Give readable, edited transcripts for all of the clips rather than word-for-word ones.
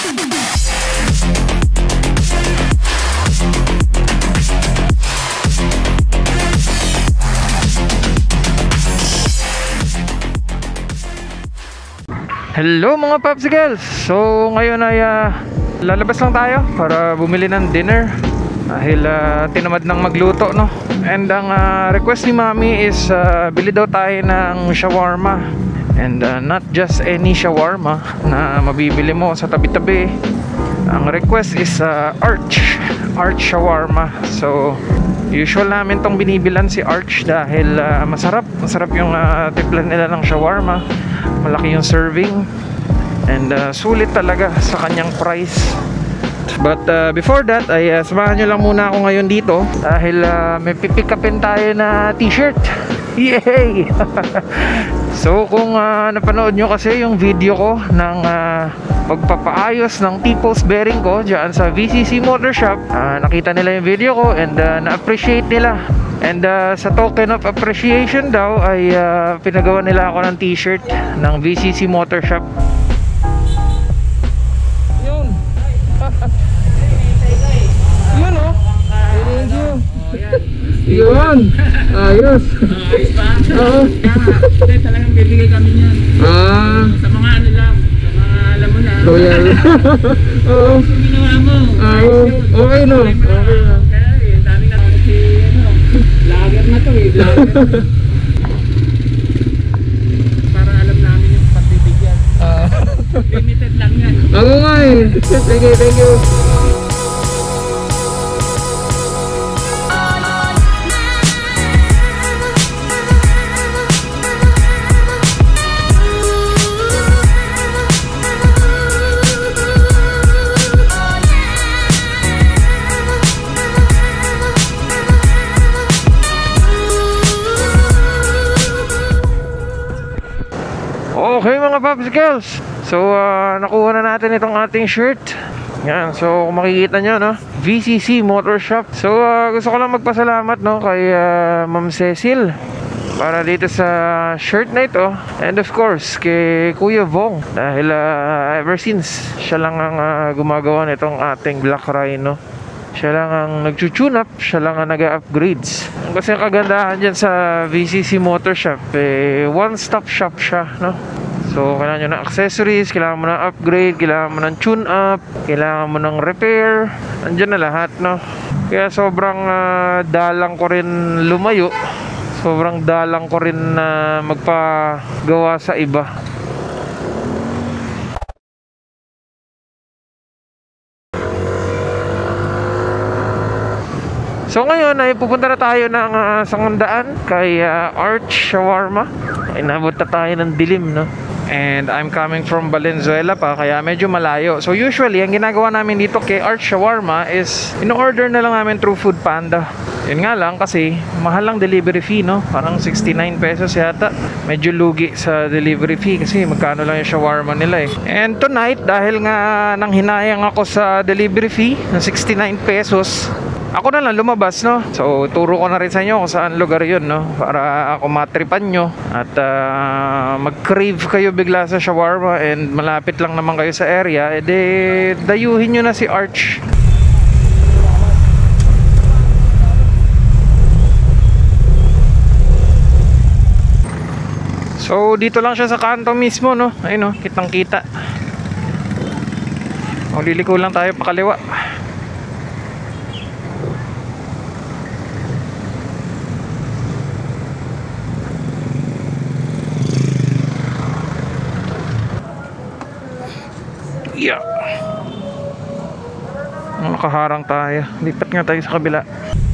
Hello mga popsicles! So ngayon ay lalabas lang tayo para bumili ng dinner dahil tinamad ng magluto, no? And ang request ni Mami is bili daw tayo ng shawarma. And not just any shawarma na mabibili mo sa tabi-tabi. Ang request is Arch shawarma. So usual namin tong binibilan si Arch dahil masarap yung timplan nila ng shawarma. Malaki yung serving and sulit talaga sa kanyang price. But before that ay samahan nyo lang muna ako ngayon dito dahil may pipick upin tayo na t-shirt. Yay! So kung napanood nyo kasi yung video ko ng pagpapaayos ng People's bearing ko dyan sa VCC Motor Shop, nakita nila yung video ko and na-appreciate nila. And sa token of appreciation daw ay pinagawa nila ako ng t-shirt ng VCC Motor Shop. Yun. Yun oh. Thank you. Yun. Ayos. Ayos ba? Oo. Hindi, talagang bibigay kami niyan. Sa mga ano lang. Sa mga alam mo na. So yan. Oo. Kung ginawa mo. Ayos yun. Okay no. Okay no. Kaya dami na si vlogger na to eh. Vlogger. Para alam namin yung pagbibigyan. Limited lang yan. Ako nga eh. Thank you. Okay mga popsicles, so nakuha na natin itong ating shirt. Yan, so kung makikita nyo, no, VCC Motor Shop. So gusto ko lang magpasalamat, no, kay Ma'am Cecil para dito sa shirt na ito. And of course kay Kuya Vong dahil ever since siya lang ang gumagawa nitong ating Black Rhino. Siya lang ang nag-tune up, siya lang ang nag-upgrades. Kasi ang kagandahan dyan sa VCC Motor Shop, one-stop shop siya, no? So, kailangan nyo ng accessories, kailangan mo ng upgrade, kailangan mo ng tune-up, kailangan mo ng repair. Andyan na lahat, no? Kaya sobrang dalang ko rin lumayo. Sobrang dalang ko rin magpagawa sa iba. So ngayon ay pupunta na tayo ng Sangandaan kay Arch Shawarma. Inabot na tayo ng dilim, no? And I'm coming from Valenzuela pa, kaya medyo malayo. So usually, ang ginagawa namin dito kay Arch Shawarma is in-order na lang namin through Food Panda. Yun nga lang kasi mahal lang delivery fee, no? Parang 69 pesos yata. Medyo lugi sa delivery fee kasi magkano lang yung shawarma nila eh. And tonight, dahil nga nang hinayang ako sa delivery fee ng 69 pesos, ako na lang lumabas, no? So, turo ko na rin sa inyo kung saan lugar yun, no? Para ako matripan nyo at mag-crave kayo bigla sa shawarma and malapit lang naman kayo sa area, edi dayuhin nyo na si Arch. So, dito lang siya sa kanto mismo, no? Ayun, no? Kitang kita. O, liliko lang tayo pakaliwa. Yeah. Nakaharang tayo. Lipat nga tayo sa kabila.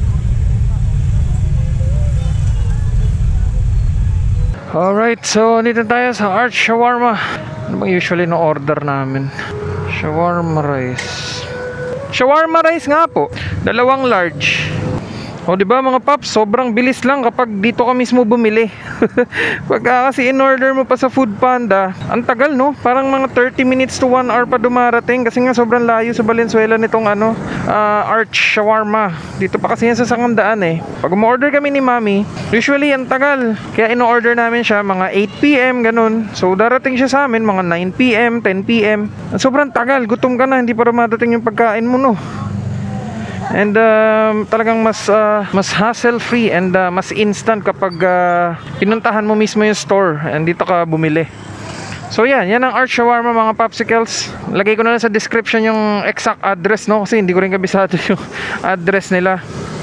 Alright, so dito tayo sa Arch Shawarma. Ano bang usually no order namin? Shawarma rice. Shawarma rice nga po. 2 large. O di ba mga paps, sobrang bilis lang kapag dito ka mismo bumili. Pagka kasi in-order mo pa sa Food Panda, ang tagal no? Parang mga 30 minutes to 1 hour pa dumarating kasi nga sobrang layo sa Valenzuela nitong Arch Shawarma. Dito pa kasi yan sa Sangandaan eh. Pag umorder kami ni Mami, usually ang tagal. Kaya in-order namin siya mga 8 PM ganun. So darating siya sa amin mga 9 PM, 10 PM. Sobrang tagal, gutom ka na, hindi pa dumadating yung pagkain mo no. And talagang mas hassle free and mas instant kapag pinuntahan mo mismo yung store and dito ka bumili. So yan ang Arch Shawarma mga popsicles. Lagay ko na lang sa description yung exact address no kasi hindi ko rin kabisado yung address nila.